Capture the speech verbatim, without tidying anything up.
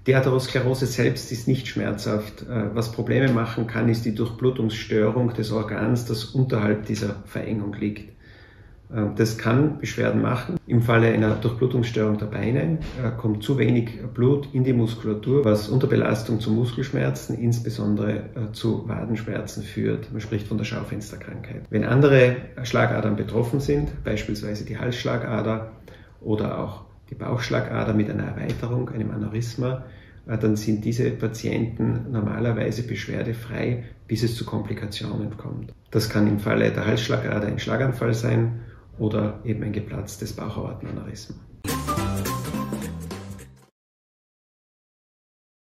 Die Atherosklerose selbst ist nicht schmerzhaft. Was Probleme machen kann, ist die Durchblutungsstörung des Organs, das unterhalb dieser Verengung liegt. Das kann Beschwerden machen. Im Falle einer Durchblutungsstörung der Beine kommt zu wenig Blut in die Muskulatur, was unter Belastung zu Muskelschmerzen, insbesondere zu Wadenschmerzen führt. Man spricht von der Schaufensterkrankheit. Wenn andere Schlagadern betroffen sind, beispielsweise die Halsschlagader oder auch die Bauchschlagader mit einer Erweiterung, einem Aneurysma, dann sind diese Patienten normalerweise beschwerdefrei, bis es zu Komplikationen kommt. Das kann im Falle der Halsschlagader ein Schlaganfall sein oder eben ein geplatztes Bauchaortenaneurysma.